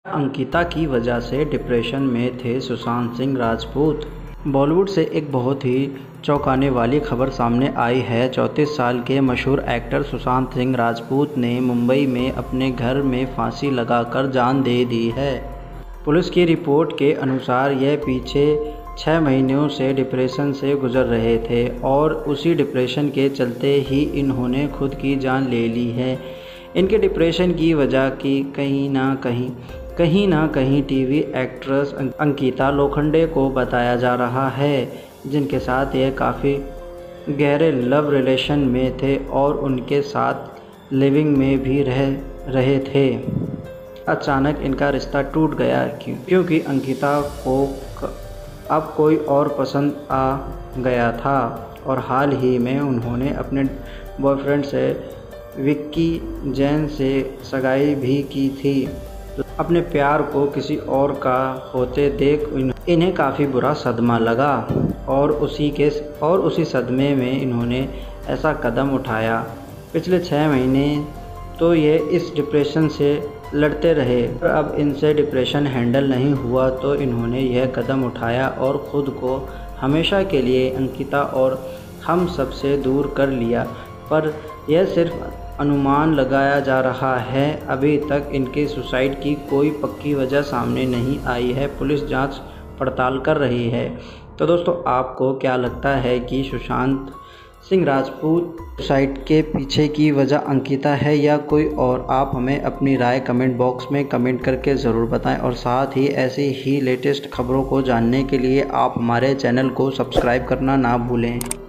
अंकिता की वजह से डिप्रेशन में थे सुशांत सिंह राजपूत। बॉलीवुड से एक बहुत ही चौंकाने वाली खबर सामने आई है। 34 साल के मशहूर एक्टर सुशांत सिंह राजपूत ने मुंबई में अपने घर में फांसी लगाकर जान दे दी है। पुलिस की रिपोर्ट के अनुसार यह पीछे 6 महीनों से डिप्रेशन से गुजर रहे थे और उसी डिप्रेशन के चलते ही इन्होंने खुद की जान ले ली है। इनके डिप्रेशन की वजह की कहीं ना कहीं टीवी एक्ट्रेस अंकिता लोखंडे को बताया जा रहा है, जिनके साथ यह काफ़ी गहरे लव रिलेशन में थे और उनके साथ लिविंग में भी रह रहे थे। अचानक इनका रिश्ता टूट गया क्योंकि अंकिता को अब कोई और पसंद आ गया था और हाल ही में उन्होंने अपने बॉयफ्रेंड से विक्की जैन से सगाई भी की थी। अपने प्यार को किसी और का होते देख इन्हें काफ़ी बुरा सदमा लगा और उसी सदमे में इन्होंने ऐसा कदम उठाया। पिछले 6 महीने तो ये इस डिप्रेशन से लड़ते रहे, पर अब इनसे डिप्रेशन हैंडल नहीं हुआ तो इन्होंने यह कदम उठाया और ख़ुद को हमेशा के लिए अंकिता और हम सब से दूर कर लिया। पर यह सिर्फ अनुमान लगाया जा रहा है। अभी तक इनके सुसाइड की कोई पक्की वजह सामने नहीं आई है। पुलिस जांच पड़ताल कर रही है। तो दोस्तों, आपको क्या लगता है कि सुशांत सिंह राजपूत सुसाइड के पीछे की वजह अंकिता है या कोई और? आप हमें अपनी राय कमेंट बॉक्स में कमेंट करके ज़रूर बताएं और साथ ही ऐसी ही लेटेस्ट खबरों को जानने के लिए आप हमारे चैनल को सब्सक्राइब करना ना भूलें।